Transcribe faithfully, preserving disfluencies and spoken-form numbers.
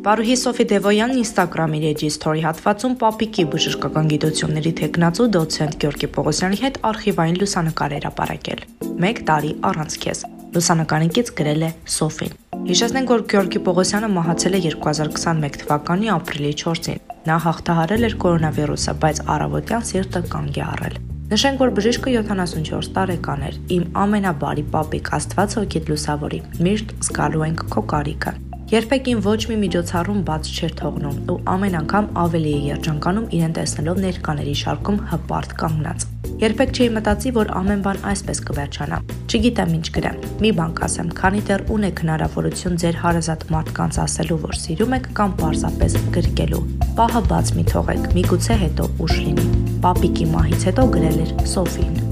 Պարուհի Սոֆի Դևոյանն Instagram-ի էջի սթորի հատվածում պապիկի բժշկական գիտությունների թեկնածու դոցենտ Գեորգի Պողոսյանի հետ արխիվային լուսանկար էր ապարակել։ Մեկ տարի առանց քեզ։ Լուսանկարինից գրել է Սոֆին։ Հիշեցնենք, որ Գեորգի Պողոսյանը մահացել է երկու հազար քսաներկու թվականի ապրիլի չորսին։ Նա հաղթահարել էր կորոնավիրուսը, բայց առավոտյան սիրտը կանգ է առել։ Նշենք, որ բժիշկը յոթանասունչորս տարեկան էր։ Իմ ամենաբարի պապիկ Աստված հոգիդ լուսավորի, միշտ զգալու ենք քո կարիքը։ Երբեք ոչ մի միջոցառում բաց չէր թողնում ու ամեն անգամ ավելի է երջանկանում իրեն տեսնելով ներկաների շարքում հպարտ կանգնած։ Երբեք չի մտածի, որ ամեն բան այսպես կվերջանա։ Չգիտեմ ինչ գրեմ։ Մի բան կասեմ, քանի դեռ ունեք հնարավորություն ձեր հարազատ մարդկանց ասելու, որ սիրում եք կամ պարզապես գրկելու։ Պահը բաց մի թողեք, միգուցե հետո ուշ լինի։ Պապիկի մահից հետո գրել էր Սոֆին։